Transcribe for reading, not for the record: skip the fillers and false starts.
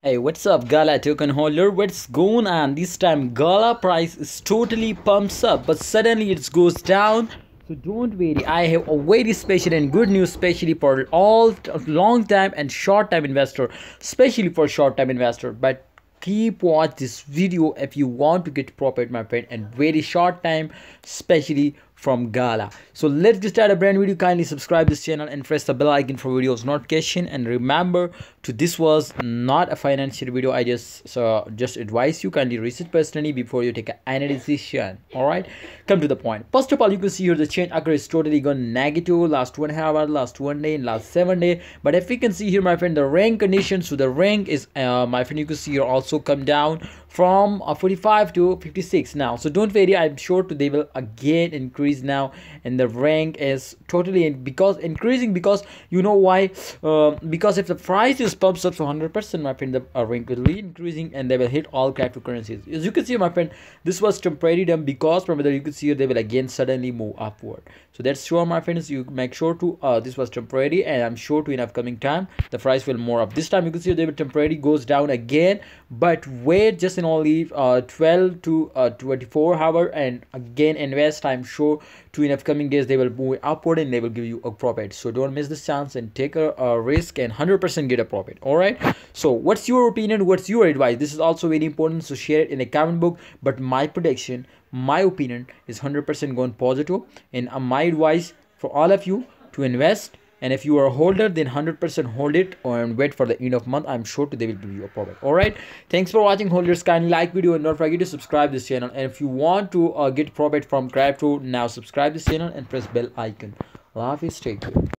Hey, what's up, Gala token holder? What's going on? This time Gala price is totally pumps up, but suddenly it goes down. So don't worry, I have a very special and good news, especially for all long time and short time investor, especially for short time investor. But keep watch this video if you want to get profit, my friend, and very short time, especially from Gala. So let's get started a brand video. Kindly subscribe this channel and press the bell icon for videos notification. And remember, this was not a financial video. I just advise you, kindly research personally before you take any decision. All right, come to the point. First of all, you can see here the change occur is totally gone negative last 1.5 hour, last 1 day, and last 7 day. But if we can see here, my friend, the rank condition, so the rank is my friend, you can see here also come down from 45 to 56 now. So don't worry, I'm sure they will again increase now, and the rank is totally increasing because you know why? Because if the price is pumps up to 100%, my friend, the rank will be increasing and they will hit all cryptocurrencies. As you can see, my friend, this was temporary done because from there you can see they will again suddenly move upward. So that's sure, my friends, you make sure to this was temporary, and I'm sure to in upcoming time the price will more up. This time you can see they will temporarily goes down again, but wait just in only 12 to 24 hour, and again invest. I'm sure to in upcoming days they will move upward and they will give you a profit. So don't miss this chance and take a risk and 100% get a profit. All right, so what's your opinion, what's your advice? This is also very important, so share it in the comment box. But my prediction, my opinion is 100% going positive, and my advice for all of you to invest. And if you are a holder, then 100% hold it and wait for the end of month. I'm sure they will give you a profit. All right, thanks for watching, holders. Kindly like video and don't forget to subscribe this channel. And if you want to get profit from crypto, now subscribe this channel and press bell icon. Love is, take care.